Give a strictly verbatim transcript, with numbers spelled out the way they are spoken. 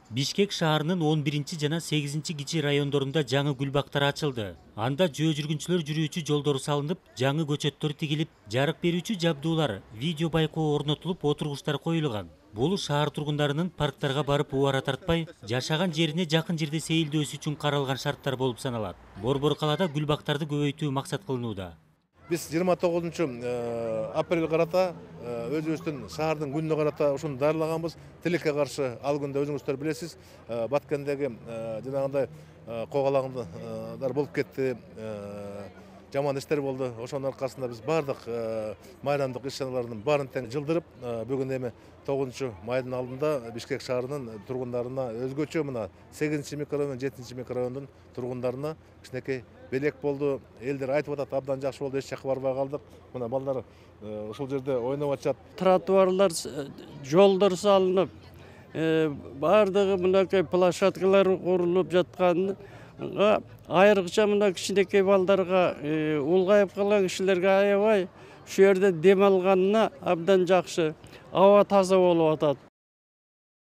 Бишкек шаарынын он биринчи жана сегизинчи кичи райондорунда жаңы гүл бактары ачылды. Анда жөө жүргүнчүлөр жүрүүчү жолдору салынып, жаңы көчөттөр тигилип, жарык берүүчү жабдуулар, видео байкоо орнотулуп, отургучтар коюлган. Бул шаар тургундарынын парктарга барып убара тартпай, жашаган жерине жакын жерде сейилдөөсү үчүн каралган шарттар болуп саналат. Борбор калаада гүл бактарды көбөйтүү максат кылынууда. Biz жыйырма тогузунчу апрель карата өзүбүздүн шаардын күнүнө карата ушуну дарылаганбыз. Тилекке каршы ал күндө өзүңүздөр билесиз, Баткендеги жанагындай когалаңдар болуп кетти, жаман иштер болду. Ошонун аркасында биз бардык майрамдык иш-чаралардын баарын тең жылдырып, бүгүн эми тогузунчу майдын алдында Бишкек шаарынын тургундарына өзгөчө мына сегизинчи микрорайон, жетинчи микрорайондун тургундарына кичинекей белек болду. Элдер айтып атат, абдан жакшы болду, эч жакка барбай калдык. Мына балдар ушул жерде ойноп атышат. Тротуарлар, жолдор салынып, бардыгы мынакей площадкалар курулуп жатканга айрыкча мына кичинекей балдарга, улгайып калган кишилерге аябай ушул жерде дем алганына абдан жакшы. Аба таза болуп атат.